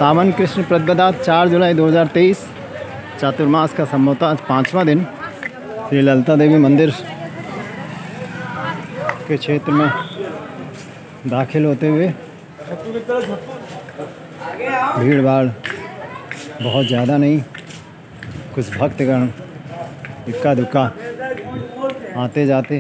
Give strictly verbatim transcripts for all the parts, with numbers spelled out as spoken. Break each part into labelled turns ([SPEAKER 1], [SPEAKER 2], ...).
[SPEAKER 1] सावन कृष्ण प्रतिपदा चार जुलाई दो हज़ार तेईस चातुर्मास का संभवतः पाँचवा दिन श्री ललिता देवी मंदिर के क्षेत्र में दाखिल होते हुए भीड़ भाड़ बहुत ज़्यादा नहीं, कुछ भक्तगण इक्का दुक्का आते जाते,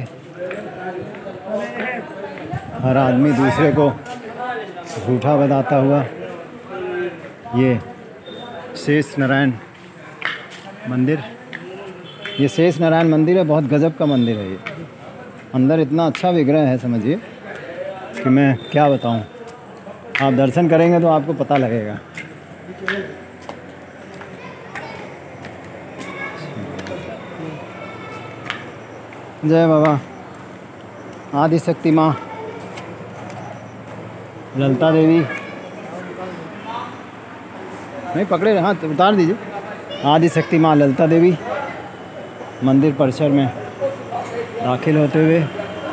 [SPEAKER 1] हर आदमी दूसरे को झूठा बताता हुआ ये शेष नारायण मंदिर ये शेष नारायण मंदिर है। बहुत गजब का मंदिर है ये। अंदर इतना अच्छा विग्रह है, समझिए कि मैं क्या बताऊं। आप दर्शन करेंगे तो आपको पता लगेगा। जय बाबा आदिशक्ति माँ ललिता देवी, नहीं पकड़े, हाँ उतार दीजिए। आदिशक्ति माँ ललिता देवी मंदिर परिसर में दाखिल होते हुए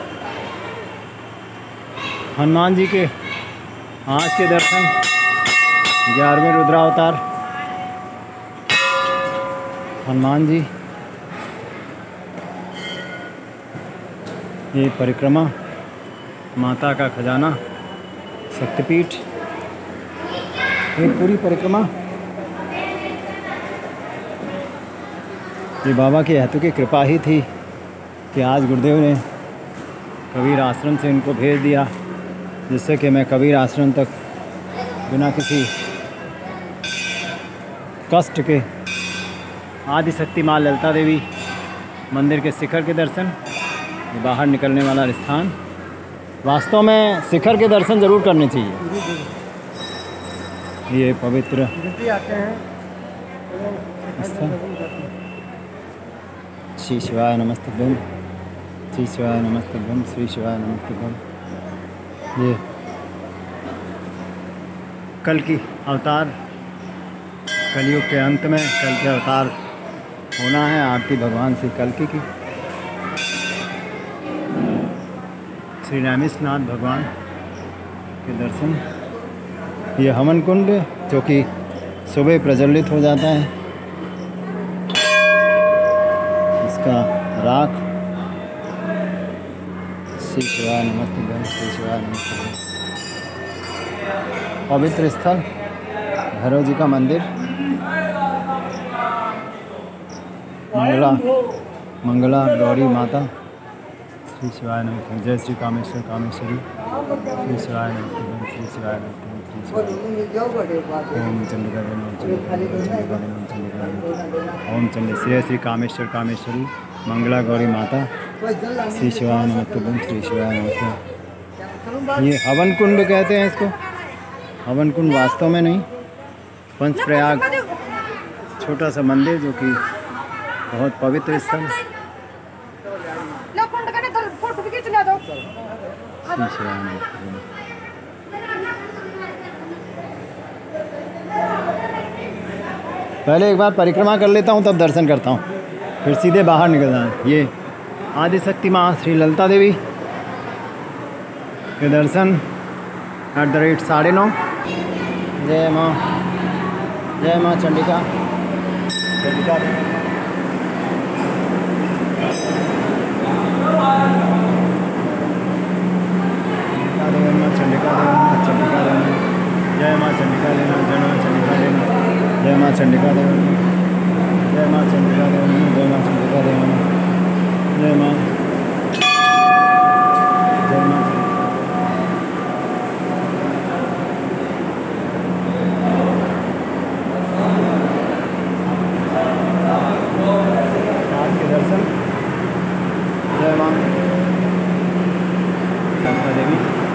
[SPEAKER 1] हनुमान जी के आज के दर्शन, ग्यारहवें रुद्रावतार हनुमान जी, ये परिक्रमा, माता का खजाना, शक्तिपीठ, एक पूरी परिक्रमा ये बाबा के हेतु की कृपा ही थी कि आज गुरुदेव ने कबीर आश्रम से इनको भेज दिया, जिससे कि मैं कबीर आश्रम तक बिना किसी कष्ट के आदिशक्ति माँ ललिता देवी मंदिर के शिखर के दर्शन, बाहर निकलने वाला स्थान। वास्तव में शिखर के दर्शन ज़रूर करने चाहिए। ये पवित्र स्थल। श्री शिवाय नमस्तुभ्यं, श्री शिवाय नमस्तुभ्यं, श्री शिवाय नमस्तुभ्यं। ये कल की अवतार, कलयुग के अंत में कल के अवतार होना है। आरती भगवान श्री कल्कि की, श्री रामेशनाथ भगवान के दर्शन। ये हवन कुंड जो कि सुबह प्रज्वलित हो जाता है, इसका राख। श्री शिवाय नमस्तुभ्यं, श्री शिवाय नमस्तुभ्यं। पवित्र स्थल भैरव जी का मंदिर, मंगला मंगला गौरी माता। श्री शिवाय नमस्तुभ्यं। जय श्री कामेश्वर कामेश्वरी। श्री शिवाय नमस्तुभ्यं, श्री शिवाय नमस्तुभ्यं, श्री शिवाय। ओम चंडिका देवी, ओम चंडिका देवी, ओम चंडिका देवी, ओम चंडिका देवी, ओम चंडी। श्री श्री कामेश्वर कामेश्वरी मंगला गौरी माता। श्री शिवाय नमस्तुभ्यं, श्री शिवाय नमस्तुभ्यं। ये हवन कुंड कहते हैं इसको। हवन कुंड वास्तव में नहीं, पंचप्रयाग छोटा सा मंदिर जो कि बहुत पवित्र स्थल। पहले एक बार परिक्रमा कर लेता हूँ, तब दर्शन करता हूँ, फिर सीधे बाहर निकल जाए। ये आदिशक्ति माँ श्री ललिता देवी के दर्शन एट द रेट साढ़े नौ। जय माँ, जय माँ चंडिका, चंडिका चंडिका देवी, चंडिका देवी। जय माँ चंडिका देवी, जय माँ चंडिका देवी, जय माँ चंडिका देवी, जय माँ चंडिका देवी, जय माँ चंडिका देवी, जय माँ, जय माँ। आज के दर्शन, जय माँ ललिता देवी,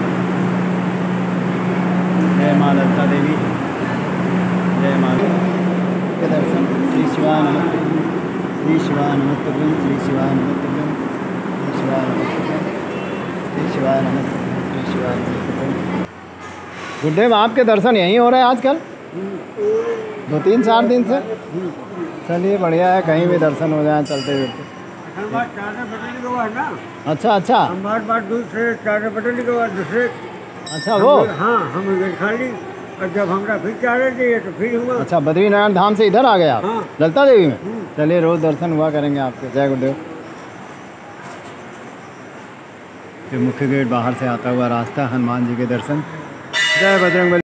[SPEAKER 1] जय माँ ललिता देवी, जय माँ के दर्शन। श्री शिवाय नमस्तुभ्यं, श्री शिवाय नमस्तुभ्यं, श्री शिवाय नमस्तुभ्यं, श्री शिवाय नमस्तुभ्यं, श्री शिवाय नमस्तुभ्यं, श्री शिवाय नमस्तुभ्यं। गुरुदेव आपके दर्शन यहीं हो रहे हैं आजकल, दो तीन चार दिन से। चलिए बढ़िया है, कहीं भी दर्शन हो जाए चलते फिरते। अच्छा अच्छा,
[SPEAKER 2] हमारे बात दूसरे चार पटेली के बाद दूसरे।
[SPEAKER 1] अच्छा वो,
[SPEAKER 2] हाँ हम खाली और जब हमरा फिर चारे दिए तो फिर हुआ।
[SPEAKER 1] अच्छा, बद्रीनारायण धाम से इधर आ गए आप?
[SPEAKER 2] हाँ।
[SPEAKER 1] ललिता देवी में? चलिए रोज दर्शन हुआ करेंगे आपके। जय गुरुदेव। ये मुख्य गेट बाहर से आता हुआ रास्ता, हनुमान जी के दर्शन। जय बजरंग बली।